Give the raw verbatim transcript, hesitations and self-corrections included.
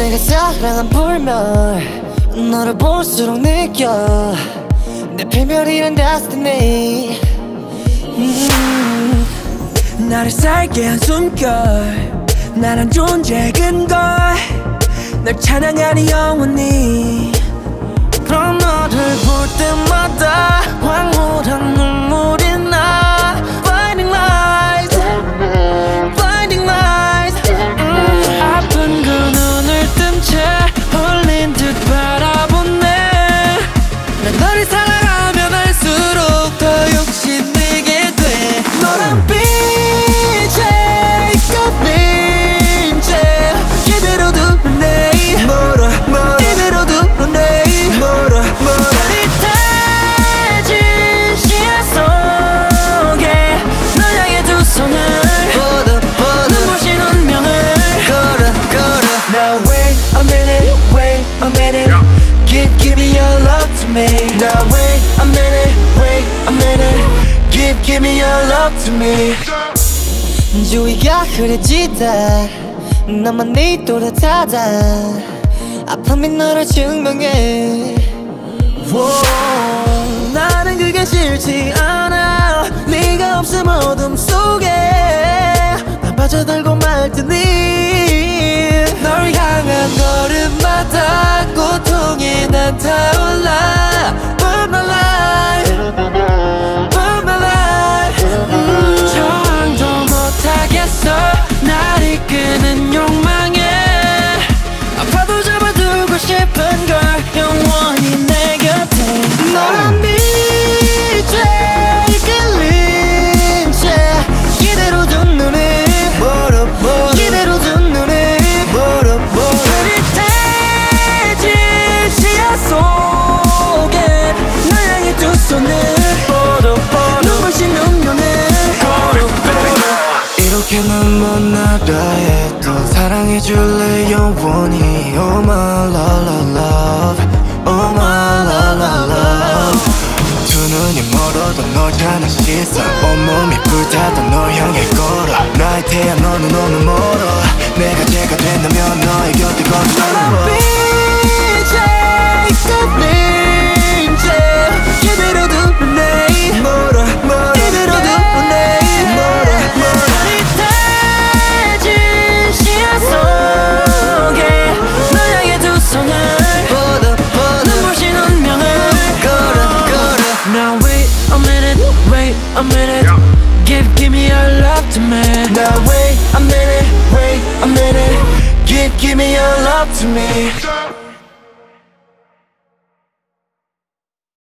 내가 사랑한 불멸 너를 볼수록 느껴 내 필멸이란 destiny. 음. 나를 살게 한 숨결 나란 존재의 근거 널 찬양하니 영원히. 그럼 너를 볼 때마다 황홀한 눈물이 나. Blinding lights, blinding lights. 음. 아픈 그 눈을 뜬 채 홀린 듯 바라보네. 난 너를 사랑하면 할수록 더 욕심내게 돼. 너란 빛에 꼽힌 채 이대로 두네. 멀어 멀어 이대로 두네. 멀어 멀어 흐릿해진 시야 속에 널 향해 두 손을 뻗어 뻗어 눈부신 운명을 걸어 걸어. Now wait a minute, wait a minute Give, give me your love to me. Now wait a minute, wait a minute Give, give me your love to me. 주위가 흐려지다 나만 네 또렷하다. 아픔이 너를 증명해. Whoa, 나는 그게 싫지 않아. 네가 없음 어둠 속에 난 빠져들고 말 테니. 널 향한 걸음마다 고통이 난 타올라. Burn my life, burn my life. 음. 저항도 못하겠어 날 이끄는 욕망에. 아파도 잡아두고 싶은 걸 영원히 내 곁에. 너란 빛에 이끌린 채 이대로 둔 눈에 멀어 멀어 이대로 둔 눈에 멀어 멀어 흐릿해진 시야 속에 널 향해 두 손을 뻗어 뻗어 눈부신 운명을 걸어 걸어. 이렇게는 못 나가 해도 사랑해줄래 영원히. Oh my love love love Oh my love love love. 두 눈이 멀어도 널 향한 시선 온몸이 불타도 널 향해 걸어. 나의 태양 너는 너무 멀어. 내가 제가 된다면 너의 곁에 걷어. 빛에 꼽힌 채 이대로 두네. 멀어 멀어 이대로 두네. 멀어 멀어 흐릿해진 시야 속에 널 향해 두 손을 뻗어 뻗어 눈부신 운명을 걸어 걸어. Now wait a minute, wait a minute Give, give me your love to me. Now wait a minute, wait a minute Give, give me your love to me.